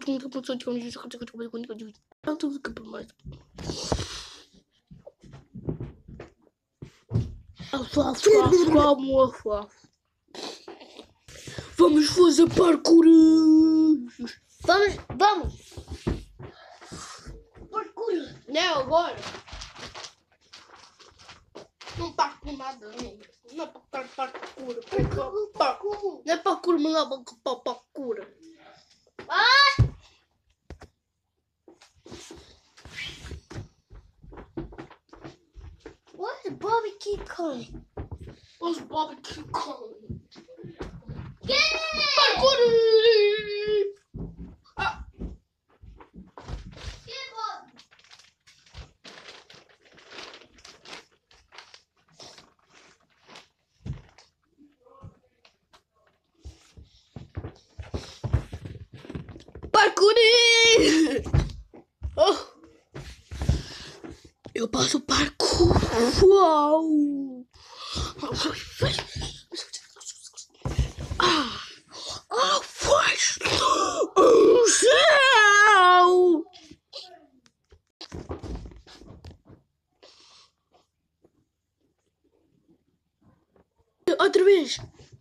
Vamos fazer parkour. Vamos. Parkour. Não, agora. Não parkour nada, amigo. Não é parkour. Não é parkour, mas não é parkour. What's the barbecue calling? What's barbecue calling? Yeah! Parkour! Parkour! Oh. Eu passo parkour! Uau! Faz! O céu! Outra vez!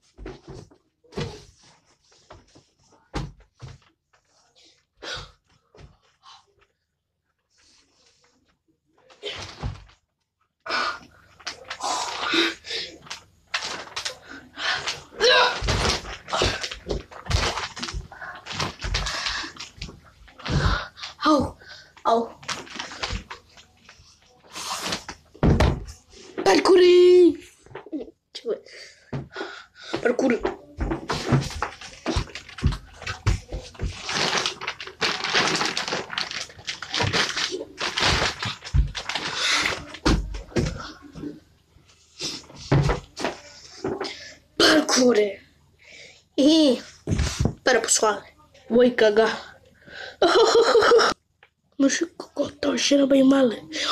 Au! Parkour! Deixa eu ver. Parkour! Parkour! Espera, pessoal. Vou cagar. Mas estou cheirando bem mal.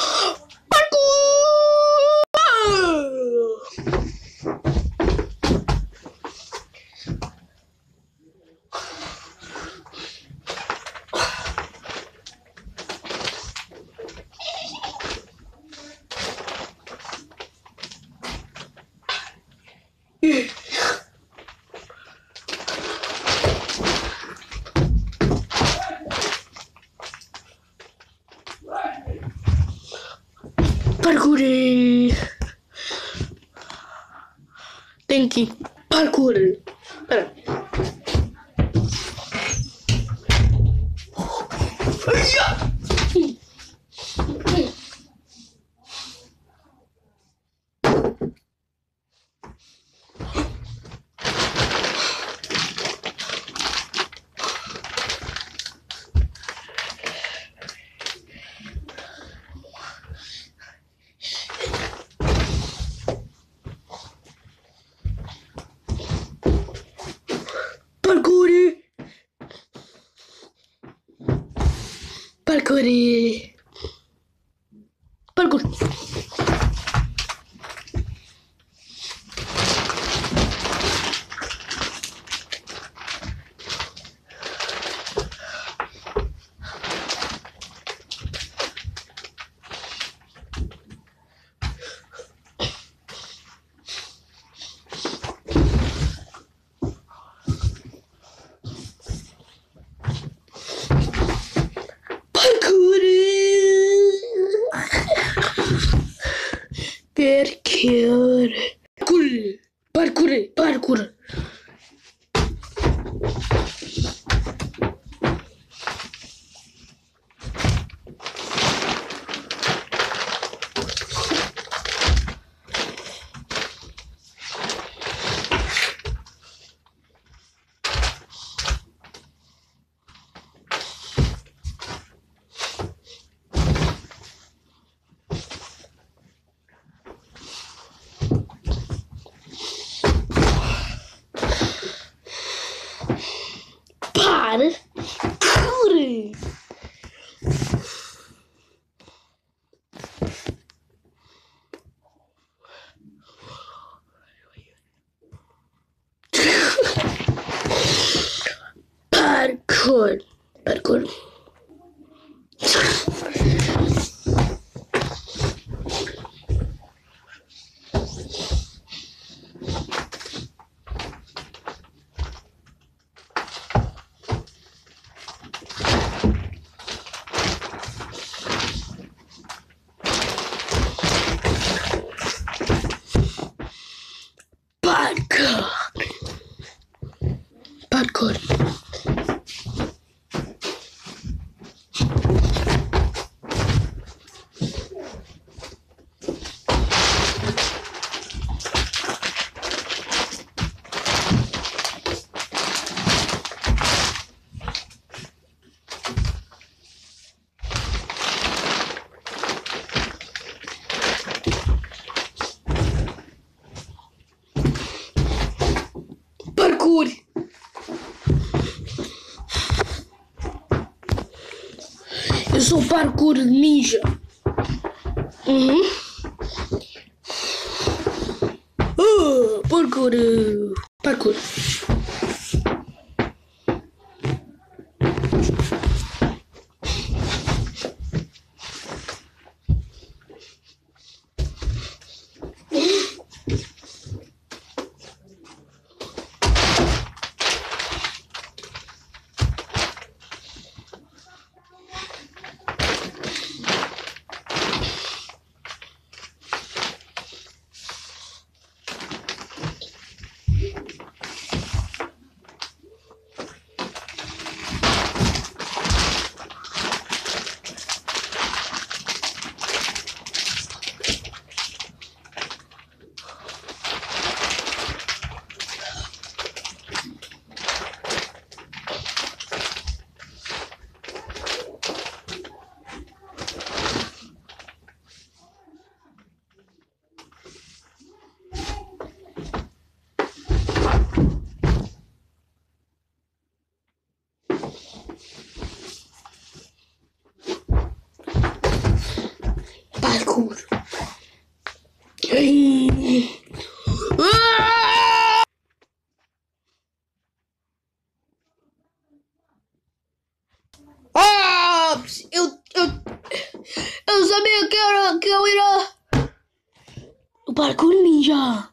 Parkour! Tem que parkour! Espera. Parkour! Parkour! Parkour! Parkour! Parkour! parkour. Parkour. Eu sou parkour ninja. Parkour. Parkour. Parkour. Eu sabia que eu iria. O parkour ninja.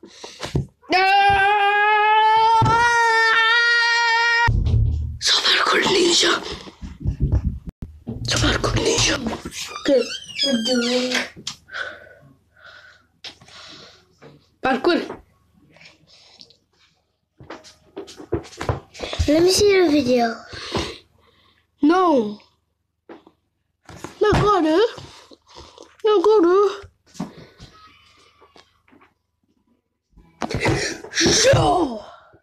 Sou parkour ninja. Sou parkour ninja. Que? Parkour. Let me see the video. Não. Agora. Show.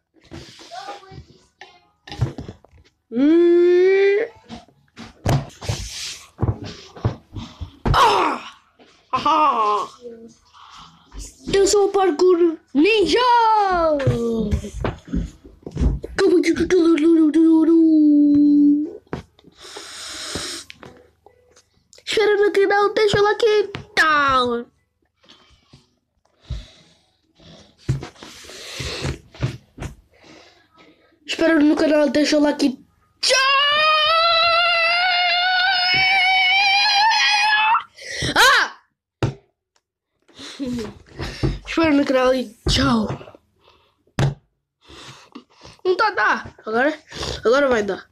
Eu sou o parkour ninja. Espera no canal, deixa o like. Tchau. Espera no canal, deixa o like. Tchau. Espera no canal e tchau. Não tá, dá. Agora vai dar.